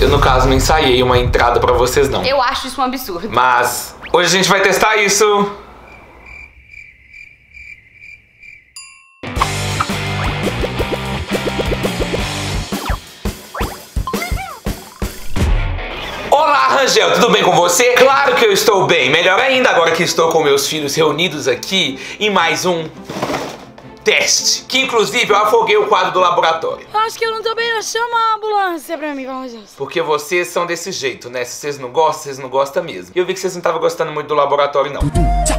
Eu, no caso, não ensaiei uma entrada pra vocês, não. Eu acho isso um absurdo. Mas hoje a gente vai testar isso. Olá, Rangel, tudo bem com você? Claro que eu estou bem, melhor ainda agora que estou com meus filhos reunidos aqui em mais um teste, que inclusive eu afoguei o quadro do laboratório. Acho que eu não tô bem, chama a ambulância pra mim, pelo amor de Deus. Porque vocês são desse jeito, né? Se vocês não gostam, vocês não gostam mesmo. E eu vi que vocês não estavam gostando muito do laboratório, não.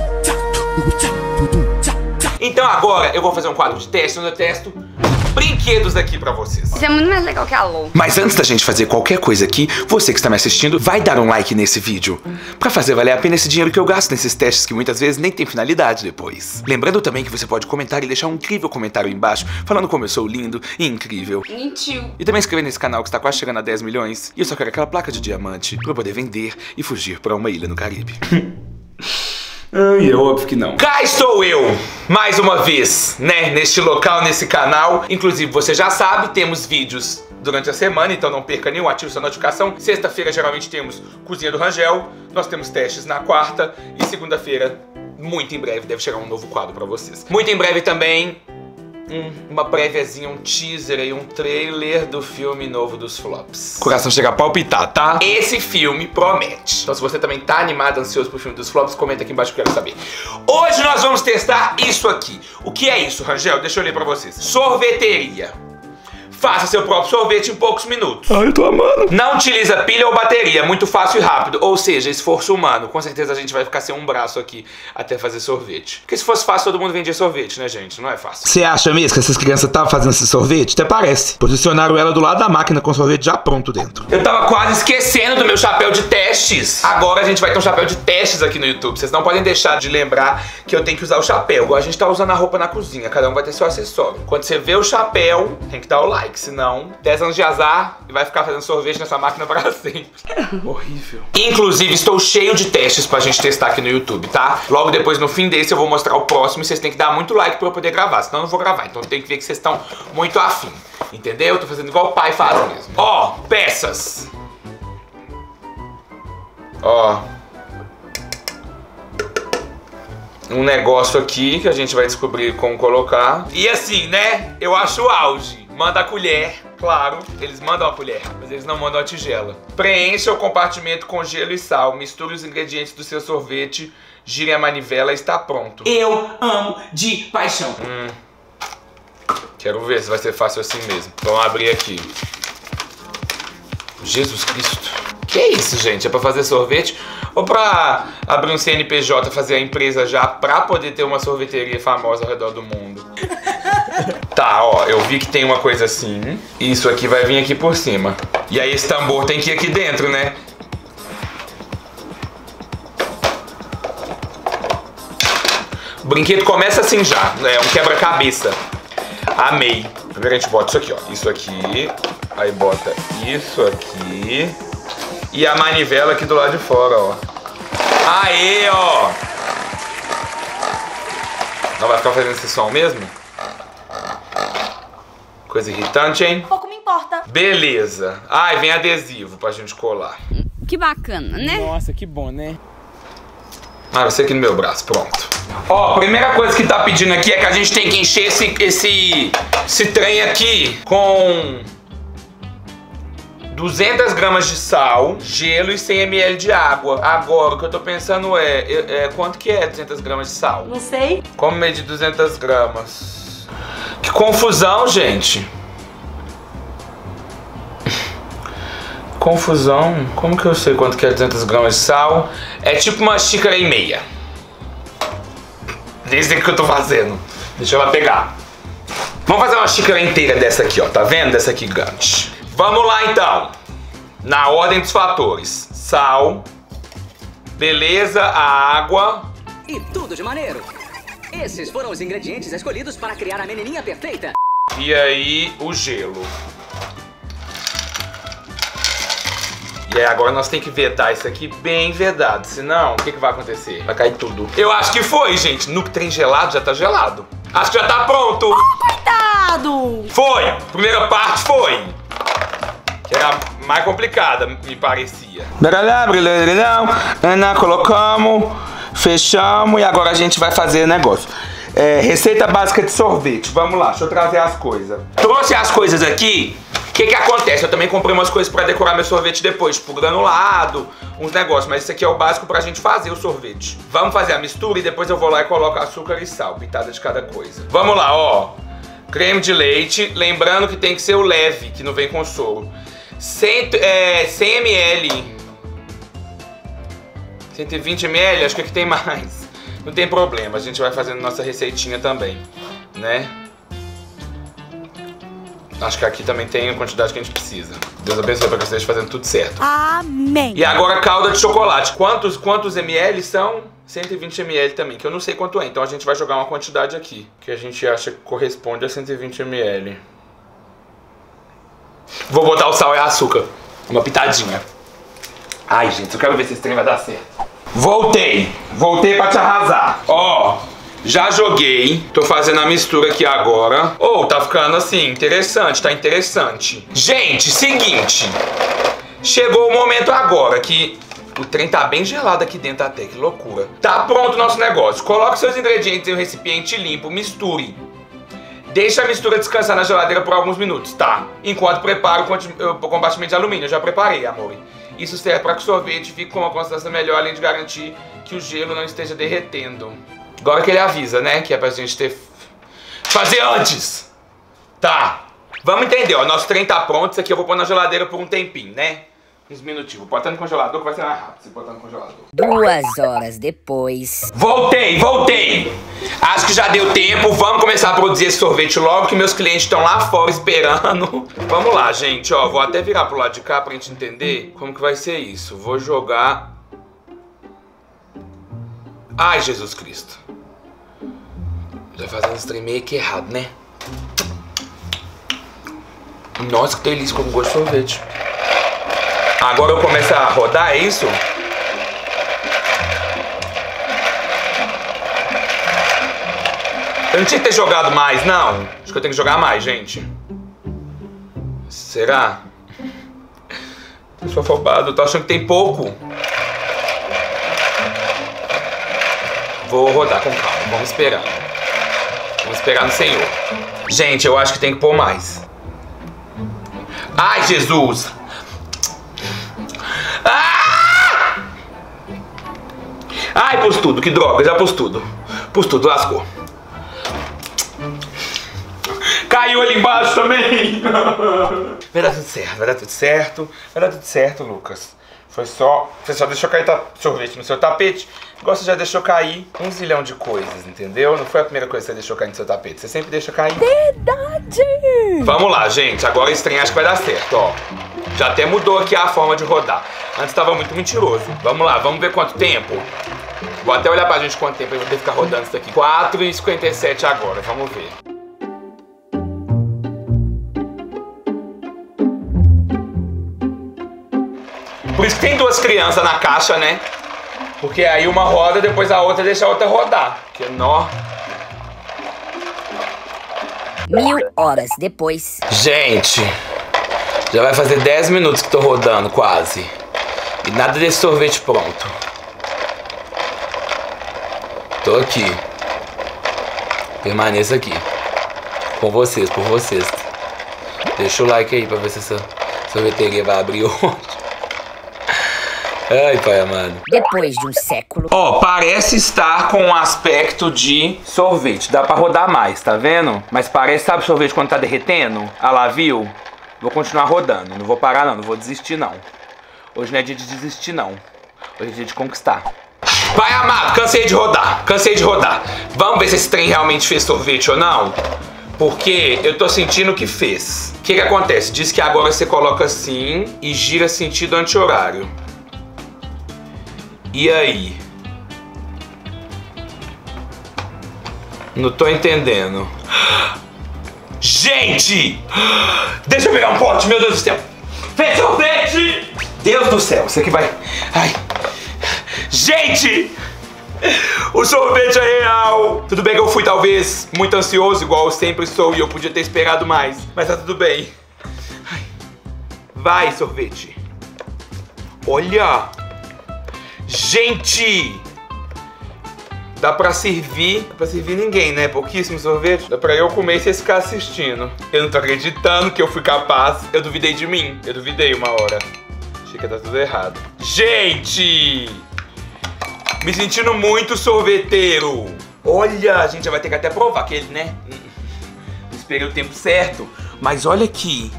Então agora eu vou fazer um quadro de teste onde eu testo brinquedos aqui pra vocês. Isso é muito mais legal que a LOL. Mas antes da gente fazer qualquer coisa aqui, você que está me assistindo vai dar um like nesse vídeo pra fazer valer a pena esse dinheiro que eu gasto nesses testes que muitas vezes nem tem finalidade depois. Lembrando também que você pode comentar e deixar um incrível comentário aí embaixo falando como eu sou lindo e incrível. Mentiu. E também inscrever nesse canal que está quase chegando a 10 milhões e eu só quero aquela placa de diamante pra eu poder vender e fugir pra uma ilha no Caribe. Ai, é óbvio que não. Cá estou eu, mais uma vez, né, neste local, nesse canal. Inclusive, você já sabe, temos vídeos durante a semana, então não perca nenhum, ative sua notificação. Sexta-feira, geralmente, temos Cozinha do Rangel. Nós temos testes na quarta. E segunda-feira, muito em breve, deve chegar um novo quadro pra vocês. Muito em breve também, uma préviazinha, um teaser aí, um trailer do filme novo dos Flops. O coração chega a palpitar, tá? Esse filme promete. Então se você também tá animado, ansioso pro filme dos Flops, comenta aqui embaixo que eu quero saber. Hoje nós vamos testar isso aqui. O que é isso, Rangel? Deixa eu ler pra vocês. Sorveteria. Faça seu próprio sorvete em poucos minutos. Ai, eu tô amando. Não utiliza pilha ou bateria, muito fácil e rápido. Ou seja, esforço humano. Com certeza a gente vai ficar sem um braço aqui até fazer sorvete. Porque se fosse fácil, todo mundo vendia sorvete, né, gente? Não é fácil. Você acha mesmo que essas crianças estavam fazendo esse sorvete? Até parece. Posicionaram ela do lado da máquina com o sorvete já pronto dentro. Eu tava quase esquecendo do meu chapéu de testes. Agora a gente vai ter um chapéu de testes aqui no YouTube. Vocês não podem deixar de lembrar que eu tenho que usar o chapéu. Igual a gente tá usando a roupa na cozinha. Cada um vai ter seu acessório. Quando você vê o chapéu, tem que dar o like. Senão, 10 anos de azar e vai ficar fazendo sorvete nessa máquina para sempre. Horrível. Inclusive, estou cheio de testes pra gente testar aqui no YouTube, tá? Logo depois, no fim desse, eu vou mostrar o próximo e vocês têm que dar muito like pra eu poder gravar. Senão eu não vou gravar. Então tem que ver que vocês estão muito afim. Entendeu? Eu tô fazendo igual o pai faz mesmo. Ó, peças. Ó. Um negócio aqui que a gente vai descobrir como colocar. E assim, né? Eu acho o auge. Manda a colher, claro, eles mandam a colher, mas eles não mandam a tigela. Preencha o compartimento com gelo e sal, misture os ingredientes do seu sorvete, gire a manivela e está pronto. Eu amo de paixão. Quero ver se vai ser fácil assim mesmo. Vamos abrir aqui. Jesus Cristo. Que é isso, gente? É pra fazer sorvete? Ou pra abrir um CNPJ, fazer a empresa já pra poder ter uma sorveteria famosa ao redor do mundo? Tá, ó, eu vi que tem uma coisa assim. Isso aqui vai vir aqui por cima. E aí esse tambor tem que ir aqui dentro, né? O brinquedo começa assim já, é um quebra-cabeça. Amei. Primeiro a gente bota isso aqui, ó. Isso aqui. Aí bota isso aqui. E a manivela aqui do lado de fora, ó. Aê, ó. Não vai ficar fazendo esse som mesmo? Coisa irritante, hein? Pouco me importa. Beleza. Ai, vem adesivo pra gente colar. Que bacana, né? Nossa, que bom, né? Ah, vai ser aqui no meu braço, pronto. Ó, a primeira coisa que tá pedindo aqui é que a gente tem que encher esse trem aqui com 200 gramas de sal, gelo e 100 ml de água. Agora, o que eu tô pensando quanto que é 200 gramas de sal? Não sei. Como medir 200 gramas? Que confusão, gente. Confusão. Como que eu sei quanto que é 200 gramas de sal? É tipo uma xícara e meia. Desde que eu tô fazendo. Deixa eu lá pegar. Vamos fazer uma xícara inteira dessa aqui, ó. Tá vendo? Dessa aqui grande. Vamos lá, então. Na ordem dos fatores. Sal. Beleza, a água. E tudo de maneiro. Esses foram os ingredientes escolhidos para criar a menininha perfeita. E aí, o gelo. E aí agora nós temos que vedar isso aqui bem vedado. Senão, o que vai acontecer? Vai cair tudo. Eu acho que foi, gente. No trem gelado já tá gelado. Acho que já tá pronto. Oh, coitado! Foi! Primeira parte foi. Que era mais complicada, me parecia. Colocamos, fechamos e agora a gente vai fazer o negócio. Receita básica de sorvete. Vamos lá, deixa eu trazer as coisas. Trouxe as coisas aqui. O que acontece? Eu também comprei umas coisas pra decorar meu sorvete depois, tipo granulado, uns negócios. Mas isso aqui é o básico pra gente fazer o sorvete. Vamos fazer a mistura e depois eu vou lá e coloco açúcar e sal, pitada de cada coisa. Vamos lá, ó. Creme de leite. Lembrando que tem que ser o leve, que não vem com soro. 100 ml. 120 ml, acho que aqui tem mais. Não tem problema, a gente vai fazendo nossa receitinha também, né? Acho que aqui também tem a quantidade que a gente precisa. Deus abençoe para que você esteja fazendo tudo certo. Amém. E agora calda de chocolate. Quantos ml são? 120 ml também, que eu não sei quanto é. Então a gente vai jogar uma quantidade aqui, que a gente acha que corresponde a 120 ml. Vou botar o sal e açúcar. Uma pitadinha. Ai, gente, eu quero ver se esse trem vai dar certo. Voltei pra te arrasar. Ó, já joguei. Tô fazendo a mistura aqui agora. Tá ficando assim, interessante, tá interessante. Gente, seguinte. Chegou o momento agora que o trem tá bem gelado aqui dentro até, que loucura. Tá pronto o nosso negócio. Coloque seus ingredientes em um recipiente limpo, misture. Deixa a mistura descansar na geladeira por alguns minutos, tá? Enquanto preparo o compartimento de alumínio. Eu já preparei, amor. Isso serve para que o sorvete fique com uma consistência melhor, além de garantir que o gelo não esteja derretendo. Agora que ele avisa, né? Que é pra gente fazer antes. Tá. Vamos entender, ó. Nosso trem tá pronto. Isso aqui eu vou pôr na geladeira por um tempinho, né? Uns minutinhos. Vou botar no congelador que vai ser mais rápido se botar no congelador. 2 horas depois. Voltei! Acho que já deu tempo. Vamos começar a produzir esse sorvete logo, que meus clientes estão lá fora esperando. Vamos lá, gente, ó. Vou até virar pro lado de cá pra gente entender como que vai ser isso. Vou jogar... Ai, Jesus Cristo. Já fazendo esse trem meio que errado, né? Nossa, que delícia, como gosto de sorvete. Agora eu começo a rodar, é isso? Eu não tinha que ter jogado mais, não. Acho que eu tenho que jogar mais, gente. Será? Eu sou afobado, eu tô achando que tem pouco. Vou rodar com calma, vamos esperar. Vamos esperar no Senhor. Gente, eu acho que tem que pôr mais. Ai, Jesus! Ah! Ai, pus tudo, que droga, já pus tudo. Pus tudo, lascou. Caiu ali embaixo também. Vai dar tudo certo, vai dar tudo certo. Vai dar tudo certo, Lucas. Você só deixou cair sorvete no seu tapete. Igual você já deixou cair um zilhão de coisas, entendeu? Não foi a primeira coisa que você deixou cair no seu tapete. Você sempre deixa cair. Verdade! Vamos lá, gente. Agora esse trem acho que vai dar certo, ó. Já até mudou aqui a forma de rodar. Antes tava muito mentiroso. Vamos lá, vamos ver quanto tempo. Vou até olhar pra gente quanto tempo eu vou ter que ficar rodando isso aqui. 4h57 agora, vamos ver. Por isso que tem duas crianças na caixa, né? Porque aí uma roda, depois a outra deixa a outra rodar. Porque nó. 1000 horas depois. Gente, já vai fazer 10 minutos que tô rodando quase. E nada desse sorvete pronto. Tô aqui. Permaneça aqui. Com vocês, por vocês. Deixa o like aí pra ver se essa sorveteria vai abrir hoje. Ai, pai amado. Depois de um século. Ó, parece estar com um aspecto de sorvete. Dá pra rodar mais, tá vendo? Mas parece, sabe, sorvete quando tá derretendo? Ah lá, viu? Vou continuar rodando. Não vou parar, não. Não vou desistir, não. Hoje não é dia de desistir, não. Hoje é dia de conquistar. Pai amado, cansei de rodar. Cansei de rodar. Vamos ver se esse trem realmente fez sorvete ou não? Porque eu tô sentindo que fez. O que acontece? Diz que agora você coloca assim e gira sentido anti-horário. E aí? Não tô entendendo. Gente! Deixa eu pegar um pote, meu Deus do céu! Fez sorvete! Deus do céu, isso aqui vai... Ai! Gente! O sorvete é real! Tudo bem que eu fui talvez muito ansioso, igual eu sempre sou, e eu podia ter esperado mais. Mas tá tudo bem. Ai. Vai, sorvete. Olha. Gente. Dá pra servir. Dá pra servir ninguém, né? Pouquíssimo sorvete. Dá pra eu comer e vocês ficar assistindo. Eu não tô acreditando que eu fui capaz. Eu duvidei de mim. Eu duvidei uma hora. Achei que ia dar tudo errado. Gente. Me sentindo muito sorveteiro. Olha, a gente já vai ter que até provar aquele, né? Não esperei o tempo certo. Mas olha aqui.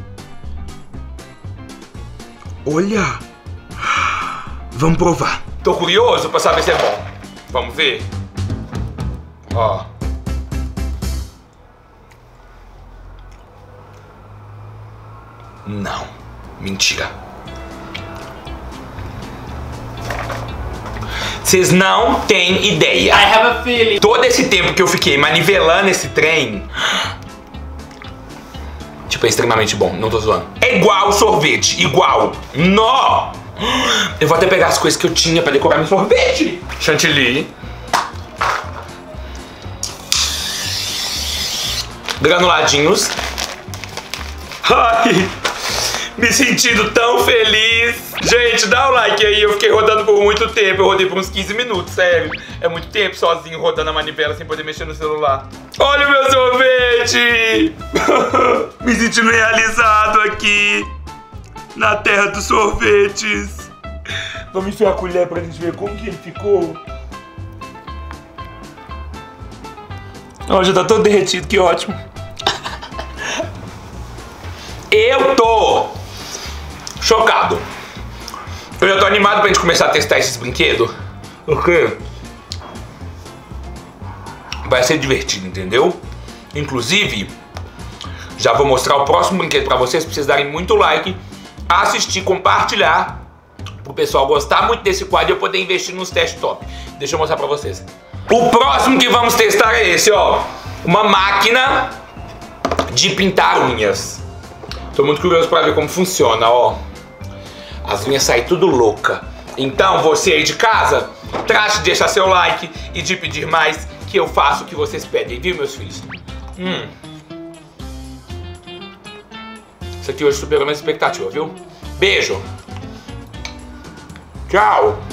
Olha. Vamos provar. Tô curioso pra saber se é bom. Vamos ver. Ó. Não. Mentira. Vocês não têm ideia. I have a feeling. Todo esse tempo que eu fiquei manivelando esse trem, tipo, é extremamente bom. Não tô zoando. É igual sorvete. Igual. Nó! Eu vou até pegar as coisas que eu tinha pra decorar meu sorvete. Chantilly. Granuladinhos. Ai, me sentindo tão feliz. Gente, dá um like aí. Eu fiquei rodando por muito tempo. Eu rodei por uns 15 minutos, sério. É muito tempo sozinho rodando a manivela sem poder mexer no celular. Olha o meu sorvete. Me sentindo realizado aqui na terra dos sorvetes. Vamos enfiar a colher pra gente ver como que ele ficou. Ó, já tá todo derretido, que ótimo. Eu tô chocado. Eu já tô animado pra gente começar a testar esses brinquedos. Porque vai ser divertido, entendeu? Inclusive, já vou mostrar o próximo brinquedo pra vocês darem muito like, assistir, compartilhar, pro pessoal gostar muito desse quadro e eu poder investir nos testes top. Deixa eu mostrar pra vocês. O próximo que vamos testar é esse, ó. Uma máquina de pintar unhas. Tô muito curioso pra ver como funciona, ó. As unhas saem tudo louca. Então, você aí de casa, trate de deixar seu like e de pedir mais, que eu faço o que vocês pedem, viu, meus filhos? Isso aqui hoje superou minha expectativa, viu? Beijo! Tchau!